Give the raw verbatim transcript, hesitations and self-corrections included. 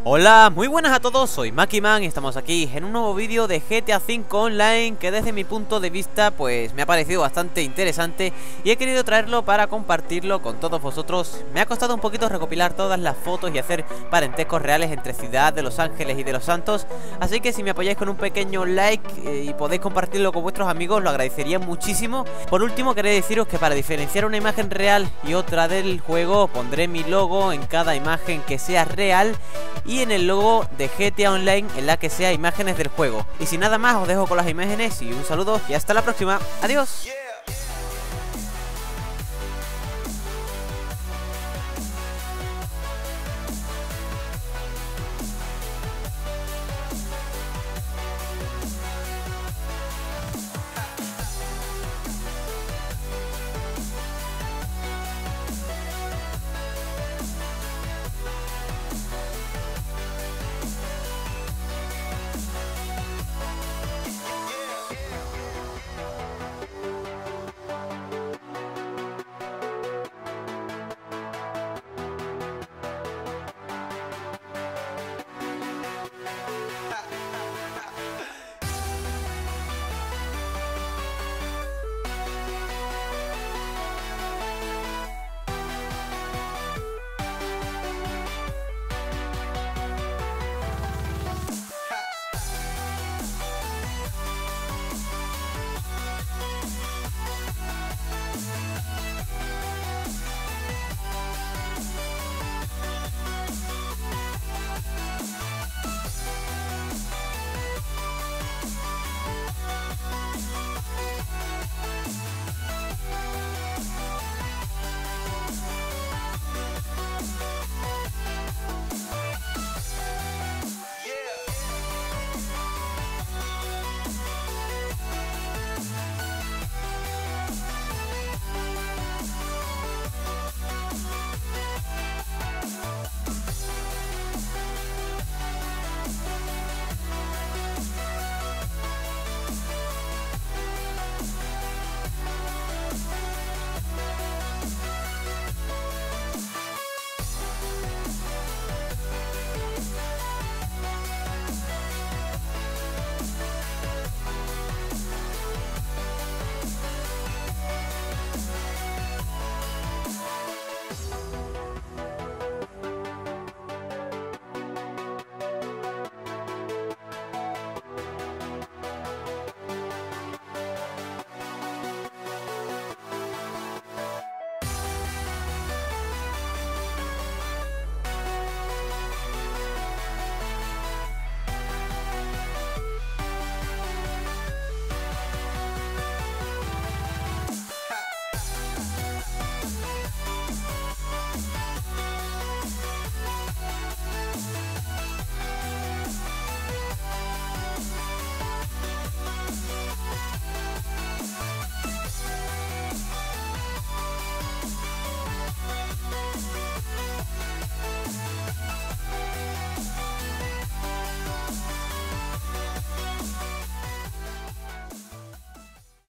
Hola, muy buenas a todos, soy Makiman y estamos aquí en un nuevo vídeo de G T A cinco Online que desde mi punto de vista pues me ha parecido bastante interesante y he querido traerlo para compartirlo con todos vosotros. Me ha costado un poquito recopilar todas las fotos y hacer parentescos reales entre Ciudad de Los Ángeles y de Los Santos, así que si me apoyáis con un pequeño like eh, y podéis compartirlo con vuestros amigos lo agradecería muchísimo. Por último, quería deciros que para diferenciar una imagen real y otra del juego pondré mi logo en cada imagen que sea real y en el logo de G T A Online en la que sea imágenes del juego. Y sin nada más os dejo con las imágenes y un saludo y hasta la próxima. Adiós.